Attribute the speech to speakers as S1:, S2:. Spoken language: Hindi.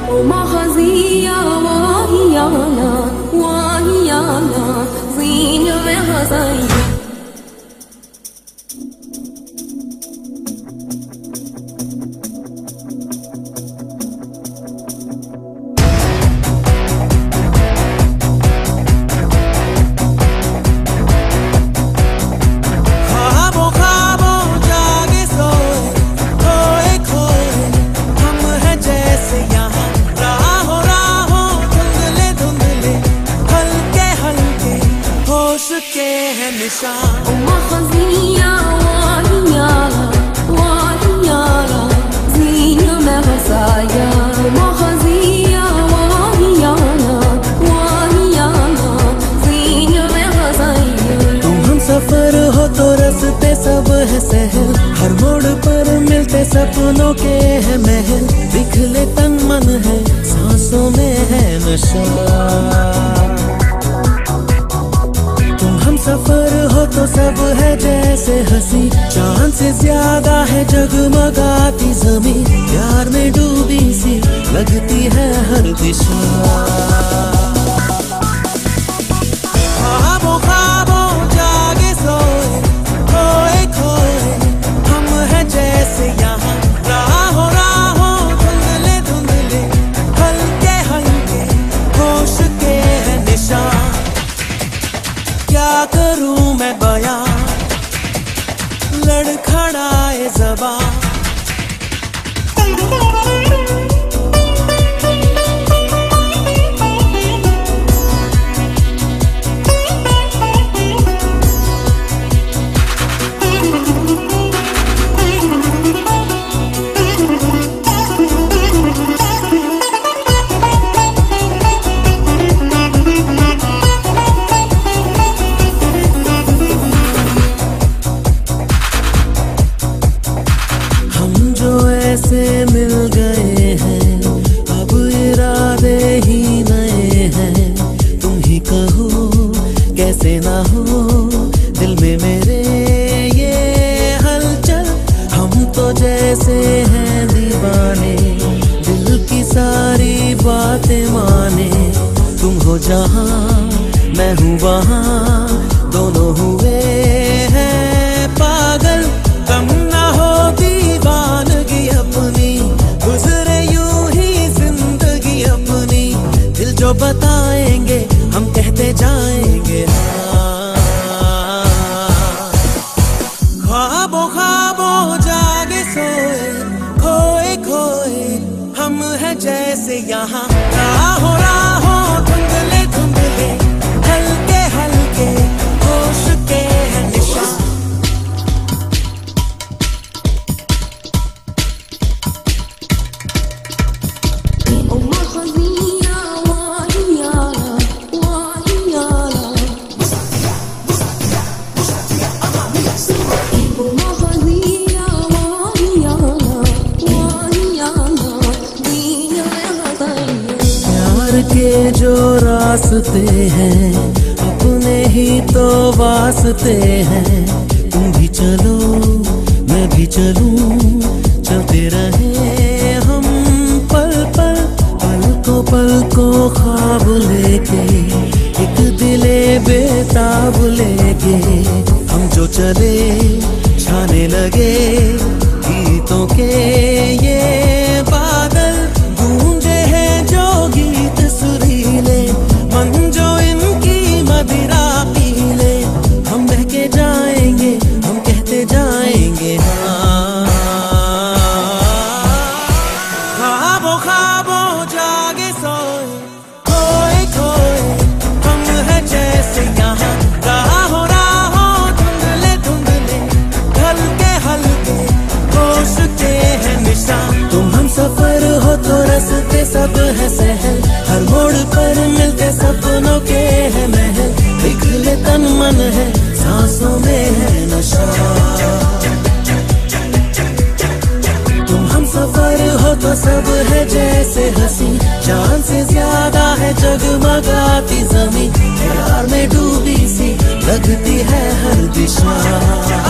S1: ومخزية وهيانا وهيانا زين مخزية ومخزية وهيانا وهيانا زين مخزايا ومخزية وهيانا وهيانا زين मखज़ाया
S2: तुम हम सफर हो तो रास्ते सब है सहल, हर मोड़ पर मिलते सपनों के है महल, दिखले तन मन है सांसों में है नशा। सफर हो तो सब है जैसे हंसी, चांद से ज्यादा है जगमगाती ज़मीं, प्यार में डूबी सी लगती है हर दिशा। ख्वाबों ख्वाबों जागे सोए खोए खोए हम हैं जैसे यहाँ, राहों राहों धुंधले धुंधले हल्के हल्के होश के है निशान। क्या करूं मैं बयां लड़खड़ाए ज़बां, ऐसे मिल गए हैं अब इरादे ही नए हैं, तुम ही कहो कैसे ना हो दिल में मेरे ये हलचल, हम तो जैसे हैं दीवाने दिल की सारी बातें माने, तुम हो जहां मैं हूँ वहां दोनों हुए हैं पागल, कम ना हो दीवानगी अपनी गुजरे यूं ही जिंदगी अपनी, दिल जो बताएंगे हम कहते जाएंगे ख्वाबों ख्वाबों जागे सोए खोए खोए हम हैं जैसे यहाँ, राहों राहों धुंधले धुंधले हल्के हल्के होश के हैं निशान। के जो रास्ते हैं अपने ही तो वास्ते हैं, तुम भी चलो मैं भी चलूं चलते रहे हम पल पल पलकों पलकों ख्वाब लेके एक दिले बेताब लेके, हम जो चले छाने लगे गीतों के ये बादल, गूंजे हैं जो गीत सुरीले मन जो इनकी मदिरा पी ले, हम बह के जाएंगे हम कहते जाएंगे ख्वाबों ख्वाबों जागे सोए खोए खोए हम हैं जैसे यहाँ, राहों राहों धुंधले धुंधले हल्के हल्के होश के हैं निशान। तुम हम सफर हो तो रास्ते सब है सहल, हर मोड़ पर मिलते सपनों के है महल, दिखले तन मन है सांसों में है नशा। तुम हम सफर हो तो सब है जैसे हंसी, चांद से ज्यादा है जगमगाती ज़मीं, प्यार में डूबी सी लगती है हर दिशा।